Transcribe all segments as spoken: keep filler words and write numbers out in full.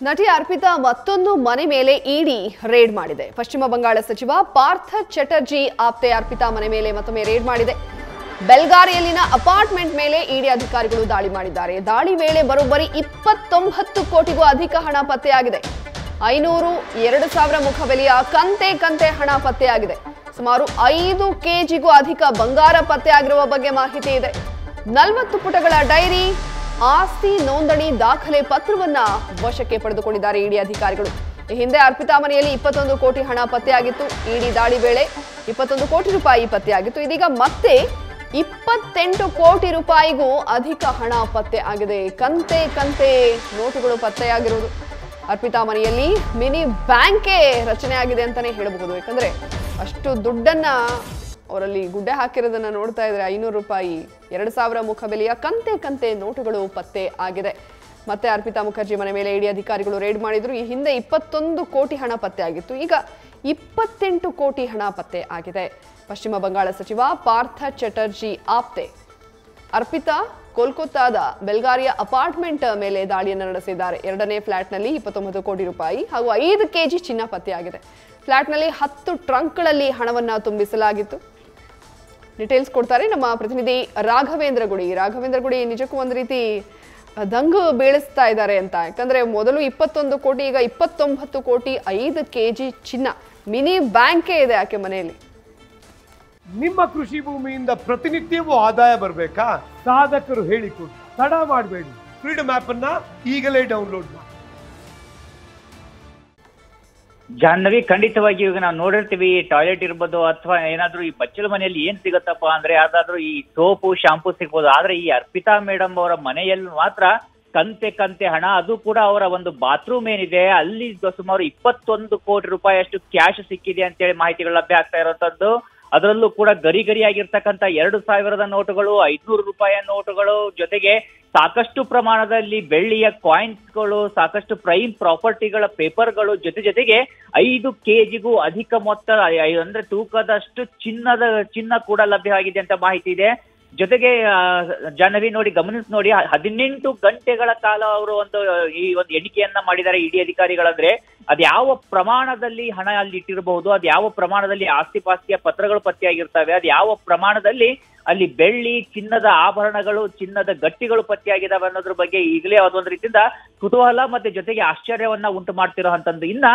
ನಟಿ ಅರ್ಪಿತಾ ಮತ್ತೊಂದು ಮನೆ ಮೇಲೆ ಇಡಿ ರೇಡ್ ಮಾಡಿದೆ. ಪಶ್ಚಿಮ ಬಂಗಾಳ ಸಚಿವ ಪಾರ್ಥ ಚಟರ್ಜಿ ಆಪ್ತೆ ಅರ್ಪಿತಾ ಮನೆ ಮೇಲೆ ಮತ್ತೊಮ್ಮೆ ರೇಡ್ ಮಾಡಿದೆ. ಬೆಲ್ಗಾರಿಯಲ್ಲಿನ ಅಪಾರ್ಟ್ಮೆಂಟ್ ಮೇಲೆ ಇಡಿ ಅಧಿಕಾರಿಗಳು ದಾಳಿ ಮಾಡಿದ್ದಾರೆ. ದಾಳಿ ವೇಳೆ ಬರೋಬ್ಬರಿ ಇಪ್ಪತ್ತೊಂಬತ್ತು ಕೋಟಿಗೂ ಅಧಿಕ ಹಣ ಪತ್ತೆಯಾಗಿದೆ. ಐನೂರು ಎರಡು ಸಾವಿರ ಮುಖಬೆಲೆಯ ಕಂತೆ ಕಂತೆ ಹಣ ಪತ್ತೆಯಾಗಿದೆ. ಸುಮಾರು ಐದು ಕೆಜಿಗೂ ಅಧಿಕ ಬಂಗಾರ ಪತ್ತೆಯಾಗಿರುವ ಬಗ್ಗೆ ಮಾಹಿತಿ ಇದೆ. ನಲವತ್ತು ಪುಟಗಳ ಡೈರಿ, ಆಸ್ತಿ ನೋಂದಣಿ ದಾಖಲೆ ಪತ್ರವನ್ನ ವಶಕ್ಕೆ ಪಡೆದುಕೊಂಡಿದ್ದಾರೆ ಇಡಿ ಅಧಿಕಾರಿಗಳು. ಈ ಹಿಂದೆ ಅರ್ಪಿತಾ ಮನೆಯಲ್ಲಿ ಇಪ್ಪತ್ತೊಂದು ಕೋಟಿ ಹಣ ಪತ್ತೆಯಾಗಿತ್ತು. ಇಡಿ ದಾಳಿ ವೇಳೆ ಇಪ್ಪತ್ತೊಂದು ಕೋಟಿ ರೂಪಾಯಿ ಪತ್ತೆಯಾಗಿತ್ತು. ಇದೀಗ ಮತ್ತೆ ಇಪ್ಪತ್ತೆಂಟು ಕೋಟಿ ರೂಪಾಯಿಗೂ ಅಧಿಕ ಹಣ ಪತ್ತೆ ಆಗಿದೆ. ಕಂತೆ ಕಂತೆ ನೋಟುಗಳು ಪತ್ತೆಯಾಗಿರುವುದು. ಅರ್ಪಿತಾ ಮನೆಯಲ್ಲಿ ಮಿನಿ ಬ್ಯಾಂಕೇ ರಚನೆ ಆಗಿದೆ ಅಂತಾನೆ ಹೇಳಬಹುದು. ಯಾಕಂದ್ರೆ ಅಷ್ಟು ದುಡ್ಡನ್ನ ಅವರಲ್ಲಿ ಗುಡ್ಡೆ ಹಾಕಿರೋದನ್ನ ನೋಡ್ತಾ ಇದ್ರೆ ಐನೂರು ರೂಪಾಯಿ ಎರಡು ಸಾವಿರ ಮುಖಬೆಲೆಯ ಕಂತೆ ಕಂತೆ ನೋಟುಗಳು ಪತ್ತೆ ಆಗಿದೆ. ಮತ್ತೆ ಅರ್ಪಿತಾ ಮುಖರ್ಜಿ ಮನೆ ಮೇಲೆ ಇಡಿ ಅಧಿಕಾರಿಗಳು ರೇಡ್ ಮಾಡಿದ್ರು. ಈ ಹಿಂದೆ ಇಪ್ಪತ್ತೊಂದು ಕೋಟಿ ಹಣ ಪತ್ತೆ ಆಗಿತ್ತು. ಈಗ ಇಪ್ಪತ್ತೆಂಟು ಕೋಟಿ ಹಣ ಪತ್ತೆ ಆಗಿದೆ. ಪಶ್ಚಿಮ ಬಂಗಾಳ ಸಚಿವ ಪಾರ್ಥ ಚಟರ್ಜಿ ಆಪ್ತೆ ಅರ್ಪಿತಾ ಕೋಲ್ಕತ್ತಾದ ಬೆಲ್ಗಾರಿಯ ಅಪಾರ್ಟ್ಮೆಂಟ್ ಮೇಲೆ ದಾಳಿಯನ್ನು ನಡೆಸಿದ್ದಾರೆ. ಎರಡನೇ ಫ್ಲಾಟ್ನಲ್ಲಿ ಇಪ್ಪತ್ತೊಂಬತ್ತು ಕೋಟಿ ರೂಪಾಯಿ ಹಾಗೂ ಐದು ಕೆಜಿ ಚಿನ್ನ ಪತ್ತೆಯಾಗಿದೆ. ಫ್ಲಾಟ್ನಲ್ಲಿ ಹತ್ತು ಟ್ರಂಕ್ಗಳಲ್ಲಿ ಹಣವನ್ನು ತುಂಬಿಸಲಾಗಿತ್ತು. ಡೀಟೇಲ್ಸ್ ಕೊಡ್ತಾರೆ ನಮ್ಮ ಪ್ರತಿನಿಧಿ ರಾಘವೇಂದ್ರ ಗುಡಿ. ರಾಘವೇಂದ್ರ ಗುಡಿ, ನಿಜಕ್ಕೂ ಒಂದು ರೀತಿ ದಂಗು ಬೀಳಿಸ್ತಾ ಇದ್ದಾರೆ ಅಂತ. ಯಾಕಂದ್ರೆ ಮೊದಲು ಇಪ್ಪತ್ತೊಂದು ಕೋಟಿ, ಈಗ ಇಪ್ಪತ್ತೊಂಬತ್ತು ಕೋಟಿ, ಐದು ಕೆಜಿ ಚಿನ್ನ, ಮಿನಿ ಬ್ಯಾಂಕೇ ಇದೆ ಆಕೆ ಮನೆಯಲ್ಲಿ. ನಿಮ್ಮ ಕೃಷಿ ಭೂಮಿಯಿಂದ ಪ್ರತಿನಿತ್ಯವೂ ಆದಾಯ ಬರಬೇಕಾ? ಸಾಧಕರು ಹೇಳಿಕೊಡಿ, ತಡ ಮಾಡಬೇಡಿ. ಫ್ರೀಡಮ್ ಆಪ್ ಅನ್ನ ಈಗಲೇ ಡೌನ್ಲೋಡ್ ಮಾಡಿ. ಜಾಹ್ನವಿ, ಖಂಡಿತವಾಗಿ ಈಗ ನಾವು ನೋಡಿರ್ತೀವಿ, ಟಾಯ್ಲೆಟ್ ಇರ್ಬೋದು ಅಥವಾ ಏನಾದ್ರೂ ಈ ಬಚ್ಚಲ ಮನೆಯಲ್ಲಿ ಏನ್ ಸಿಗತ್ತಪ್ಪ ಅಂದ್ರೆ ಯಾವ್ದಾದ್ರು ಈ ಸೋಪು ಶಾಂಪೂ ಸಿಗ್ಬೋದು. ಆದ್ರೆ ಈ ಅರ್ಪಿತಾ ಮೇಡಮ್ ಅವರ ಮನೆಯಲ್ಲಿ ಮಾತ್ರ ಕಂತೆ ಕಂತೆ ಹಣ, ಅದು ಕೂಡ ಅವರ ಒಂದು ಬಾತ್ರೂಮ್ ಏನಿದೆ ಅಲ್ಲಿ ಸುಮಾರು ಇಪ್ಪತ್ತೊಂದು ಕೋಟಿ ರೂಪಾಯಿ ಅಷ್ಟು ಕ್ಯಾಶ್ ಸಿಕ್ಕಿದೆ ಅಂತೇಳಿ ಮಾಹಿತಿಗಳು ಲಭ್ಯ ಆಗ್ತಾ ಇರುವಂತದ್ದು. ಅದರಲ್ಲೂ ಕೂಡ ಗರಿ ಗರಿಯಾಗಿರ್ತಕ್ಕಂಥ ಎರಡು ಸಾವಿರದ ನೋಟುಗಳು, ಐದ್ನೂರು ರೂಪಾಯಿಯ ನೋಟುಗಳು, ಜೊತೆಗೆ ಸಾಕಷ್ಟು ಪ್ರಮಾಣದಲ್ಲಿ ಬೆಳ್ಳಿಯ ಕಾಯಿನ್ಸ್ಗಳು, ಸಾಕಷ್ಟು ಪ್ರೈಮ್ ಪ್ರಾಪರ್ಟಿಗಳ ಪೇಪರ್ಗಳು, ಜೊತೆ ಜೊತೆಗೆ ಐದು ಕೆಜಿಗೂ ಅಧಿಕ ಮೊತ್ತ ಅಂದ್ರೆ ತೂಕದಷ್ಟು ಚಿನ್ನದ ಚಿನ್ನ ಕೂಡ ಲಭ್ಯವಾಗಿದೆ ಅಂತ ಮಾಹಿತಿ ಇದೆ. ಜೊತೆಗೆ ಜಾಹ್ನವಿ ನೋಡಿ, ಗಮನಿಸಿ ನೋಡಿ, ಹದಿನೆಂಟು ಗಂಟೆಗಳ ಕಾಲ ಅವರು ಒಂದು ಈ ಒಂದು ಎಣಿಕೆಯನ್ನ ಮಾಡಿದ್ದಾರೆ ಇಡಿ ಅಧಿಕಾರಿಗಳಂದ್ರೆ ಅದ್ ಯಾವ ಪ್ರಮಾಣದಲ್ಲಿ ಹಣ ಅಲ್ಲಿ ಇಟ್ಟಿರಬಹುದು, ಅದ್ ಯಾವ ಪ್ರಮಾಣದಲ್ಲಿ ಆಸ್ತಿ ಪಾಸ್ತಿಯ ಪತ್ರಗಳು ಪತ್ತೆಯಾಗಿರ್ತವೆ, ಅದ್ ಯಾವ ಪ್ರಮಾಣದಲ್ಲಿ ಅಲ್ಲಿ ಬೆಳ್ಳಿ, ಚಿನ್ನದ ಆಭರಣಗಳು, ಚಿನ್ನದ ಗಟ್ಟಿಗಳು ಪತ್ತೆಯಾಗಿದ್ದಾವೆ ಅನ್ನೋದ್ರ ಬಗ್ಗೆ ಈಗಲೇ ಅದೊಂದು ರೀತಿಯಿಂದ ಕುತೂಹಲ ಮತ್ತೆ ಜೊತೆಗೆ ಆಶ್ಚರ್ಯವನ್ನ ಉಂಟು ಮಾಡ್ತಿರೋ ಅಂತಂದು. ಇನ್ನ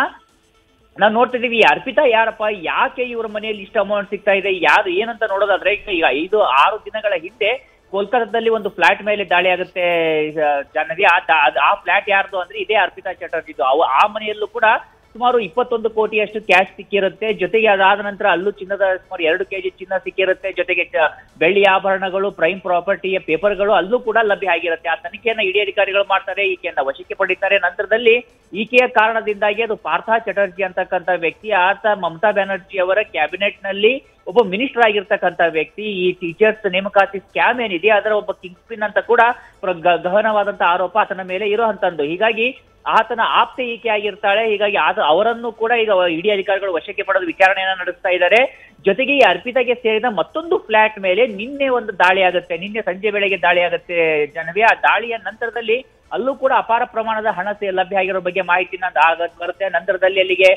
ನಾವು ನೋಡ್ತಿದೀವಿ ಅರ್ಪಿತಾ ಯಾರಪ್ಪ, ಯಾಕೆ ಇವ್ರ ಮನೆಯಲ್ಲಿ ಇಷ್ಟು ಅಮೌಂಟ್ ಸಿಗ್ತಾ ಇದೆ, ಯಾರು ಏನಂತ ನೋಡೋದಾದ್ರೆ ಈಗ ಐದು ಆರು ದಿನಗಳ ಹಿಂದೆ ಕೋಲ್ಕತ್ತಾದಲ್ಲಿ ಒಂದು ಫ್ಲಾಟ್ ಮೇಲೆ ದಾಳಿ ಆಗುತ್ತೆ ಜಾಹ್ನವಿ. ಆ ಫ್ಲಾಟ್ ಯಾರ್ದು ಅಂದ್ರೆ ಇದೇ ಅರ್ಪಿತಾ ಚಟರ್ಜಿದು. ಅವು ಆ ಮನೆಯಲ್ಲೂ ಕೂಡ ಸುಮಾರು ಇಪ್ಪತ್ತೊಂದು ಕೋಟಿಯಷ್ಟು ಕ್ಯಾಶ್ ಸಿಕ್ಕಿರುತ್ತೆ. ಜೊತೆಗೆ ಅದಾದ ನಂತರ ಅಲ್ಲೂ ಚಿನ್ನದ ಸುಮಾರು ಎರಡು ಕೆಜಿ ಚಿನ್ನ ಸಿಕ್ಕಿರುತ್ತೆ. ಜೊತೆಗೆ ಬೆಳ್ಳಿ ಆಭರಣಗಳು, ಪ್ರೈಮ್ ಪ್ರಾಪರ್ಟಿಯ ಪೇಪರ್ಗಳು ಅಲ್ಲೂ ಕೂಡ ಲಭ್ಯ ಆಗಿರುತ್ತೆ. ಆ ತನಿಖೆಯನ್ನ ಇಡಿ ಅಧಿಕಾರಿಗಳು ಮಾಡ್ತಾರೆ, ಈಕೆಯನ್ನ ವಶಕ್ಕೆ ಪಡಿತಾರೆ. ನಂತರದಲ್ಲಿ ಈಕೆಯ ಕಾರಣದಿಂದಾಗಿ ಅದು ಪಾರ್ಥ ಚಟರ್ಜಿ ಅಂತಕ್ಕಂಥ ವ್ಯಕ್ತಿ, ಆತ ಮಮತಾ ಬ್ಯಾನರ್ಜಿ ಅವರ ಕ್ಯಾಬಿನೆಟ್ ನಲ್ಲಿ ಒಬ್ಬ ಮಿನಿಸ್ಟರ್ ಆಗಿರ್ತಕ್ಕಂಥ ವ್ಯಕ್ತಿ. ಈ ಟೀಚರ್ಸ್ ನೇಮಕಾತಿ ಸ್ಕ್ಯಾಮ್ ಏನಿದೆ ಅದರ ಒಬ್ಬ ಕಿಂಗ್ ಪಿನ್ ಅಂತ ಕೂಡ ಗಹನವಾದಂತಹ ಆರೋಪ ಆತನ ಮೇಲೆ ಇರುವಂತದ್ದು. ಹೀಗಾಗಿ ಆತನ ಆಪ್ತೆ ಈಕೆ ಆಗಿರ್ತಾಳೆ. ಹೀಗಾಗಿ ಆತ ಅವರನ್ನು ಕೂಡ ಈಗ ಇಡಿ ಅಧಿಕಾರಿಗಳು ವಶಕ್ಕೆ ಪಡೆದು ವಿಚಾರಣೆಯನ್ನ ನಡೆಸ್ತಾ ಇದ್ದಾರೆ. ಜೊತೆಗೆ ಈ ಅರ್ಪಿತಾಗೆ ಸೇರಿದ ಮತ್ತೊಂದು ಫ್ಲಾಟ್ ಮೇಲೆ ನಿನ್ನೆ ಒಂದು ದಾಳಿ ಆಗುತ್ತೆ, ನಿನ್ನೆ ಸಂಜೆ ವೇಳೆಗೆ ದಾಳಿ ಆಗುತ್ತೆ ಜಾಹ್ನವಿ. ಆ ದಾಳಿಯ ನಂತರದಲ್ಲಿ ಅಲ್ಲೂ ಕೂಡ ಅಪಾರ ಪ್ರಮಾಣದ ಹಣ ಲಭ್ಯ ಆಗಿರೋ ಬಗ್ಗೆ ಮಾಹಿತಿನ ಬರುತ್ತೆ. ನಂತರದಲ್ಲಿ ಅಲ್ಲಿಗೆ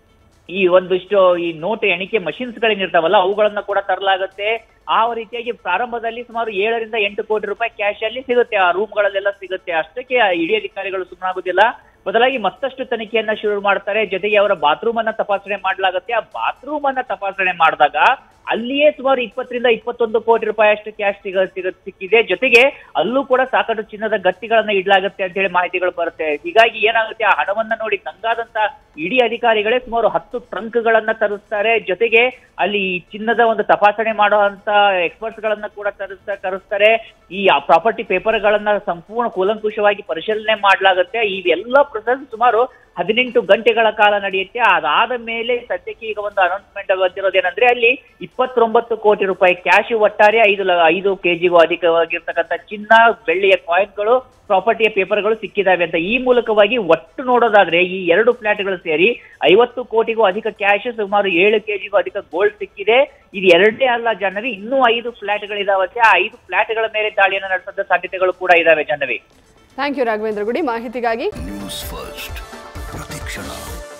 ಈ ಒಂದಿಷ್ಟು ಈ ನೋಟ್ ಎಣಿಕೆ ಮಷಿನ್ಸ್ ಗಳೇನಿರ್ತಾವಲ್ಲ ಅವುಗಳನ್ನ ಕೂಡ ತರಲಾಗುತ್ತೆ. ಆ ರೀತಿಯಾಗಿ ಪ್ರಾರಂಭದಲ್ಲಿ ಸುಮಾರು ಏಳರಿಂದ ಎಂಟು ಕೋಟಿ ರೂಪಾಯಿ ಕ್ಯಾಶ್ ಅಲ್ಲಿ ಸಿಗುತ್ತೆ, ಆ ರೂಮ್ ಗಳಲ್ಲೆಲ್ಲ ಸಿಗುತ್ತೆ. ಅಷ್ಟಕ್ಕೆ ಇಡಿ ಅಧಿಕಾರಿಗಳು ಸುಮ್ಮನಾಗುದಿಲ್ಲ, ಬದಲಾಗಿ ಮತ್ತಷ್ಟು ತನಿಖೆಯನ್ನ ಶುರು ಮಾಡ್ತಾರೆ. ಜೊತೆಗೆ ಅವರ ಬಾತ್ರೂಮ್ ಅನ್ನ ತಪಾಸಣೆ ಮಾಡಲಾಗುತ್ತೆ. ಆ ಬಾತ್ರೂಮ್ ಅನ್ನ ತಪಾಸಣೆ ಮಾಡಿದಾಗ ಅಲ್ಲಿಯೇ ಸುಮಾರು ಇಪ್ಪತ್ತರಿಂದ ಇಪ್ಪತ್ತೊಂದು ಕೋಟಿ ರೂಪಾಯಿ ಅಷ್ಟು ಕ್ಯಾಶ್ ಸಿಗ ಸಿಗ ಸಿಕ್ಕಿದೆ. ಜೊತೆಗೆ ಅಲ್ಲೂ ಕೂಡ ಸಾಕಷ್ಟು ಚಿನ್ನದ ಗಟ್ಟಿಗಳನ್ನ ಇಡ್ಲಾಗುತ್ತೆ ಅಂತ ಹೇಳಿ ಮಾಹಿತಿಗಳು ಬರುತ್ತೆ. ಹೀಗಾಗಿ ಏನಾಗುತ್ತೆ, ಆ ಹಣವನ್ನ ನೋಡಿ ದಂಗಾದಂತ ಇಡಿ ಅಧಿಕಾರಿಗಳೇ ಸುಮಾರು ಹತ್ತು ಟ್ರಂಕ್ ಗಳನ್ನ ತರಿಸ್ತಾರೆ. ಜೊತೆಗೆ ಅಲ್ಲಿ ಚಿನ್ನದ ಒಂದು ತಪಾಸಣೆ ಮಾಡುವಂತ ಎಕ್ಸ್ಪರ್ಟ್ಸ್ ಗಳನ್ನ ಕೂಡ ತರಿಸ್ತಾ ಕರೆಸ್ತಾರೆ. ಈ ಪ್ರಾಪರ್ಟಿ ಪೇಪರ್ ಗಳನ್ನ ಸಂಪೂರ್ಣ ಕೂಲಂಕುಷವಾಗಿ ಪರಿಶೀಲನೆ ಮಾಡಲಾಗುತ್ತೆ. ಇವೆಲ್ಲ ಪ್ರೊಸೆಸ್ ಸುಮಾರು ಹದಿನೆಂಟು ಗಂಟೆಗಳ ಕಾಲ ನಡೆಯುತ್ತೆ. ಅದಾದ ಮೇಲೆ ಸದ್ಯಕ್ಕೆ ಈಗ ಒಂದು ಅನೌನ್ಸ್ಮೆಂಟ್ ಬಂದಿರೋದೇನಂದ್ರೆ ಅಲ್ಲಿ ಇಪ್ಪತ್ತೊಂಬತ್ತು ಕೋಟಿ ರೂಪಾಯಿ ಕ್ಯಾಶ್, ಒಟ್ಟಾರೆ ಐದು ಐದು ಕೆಜಿಗೂ ಅಧಿಕವಾಗಿರ್ತಕ್ಕಂಥ ಚಿನ್ನ, ಬೆಳ್ಳಿಯ ಕಾಯಿನ್ಗಳು, ಪ್ರಾಪರ್ಟಿಯ ಪೇಪರ್ಗಳು ಸಿಕ್ಕಿದಾವೆ ಅಂತ. ಈ ಮೂಲಕವಾಗಿ ಒಟ್ಟು ನೋಡೋದಾದ್ರೆ ಈ ಎರಡು ಫ್ಲಾಟ್ಗಳು ಸೇರಿ ಐವತ್ತು ಕೋಟಿಗೂ ಅಧಿಕ ಕ್ಯಾಶ್, ಸುಮಾರು ಏಳು ಕೆಜಿಗೂ ಅಧಿಕ ಗೋಲ್ಡ್ ಸಿಕ್ಕಿದೆ. ಇದು ಎರಡೇ ಅಲ್ಲ ಜಾಹ್ನವಿ, ಇನ್ನೂ ಐದು ಫ್ಲಾಟ್ಗಳಿದಾವೆ. ಆ ಐದು ಫ್ಲಾಟ್ಗಳ ಮೇಲೆ ದಾಳಿಯನ್ನು ನಡೆಸಿದ ಸಾಧ್ಯತೆಗಳು ಕೂಡ ಇದಾವೆ ಜಾಹ್ನವಿ. ಥ್ಯಾಂಕ್ ಯು ರಾಘವೇಂದ್ರ ಗುಡಿ ಮಾಹಿತಿಗಾಗಿ. ನ್ಯೂಸ್ ಫಸ್ಟ್ ಪ್ರತಿಕ್ಷಣ.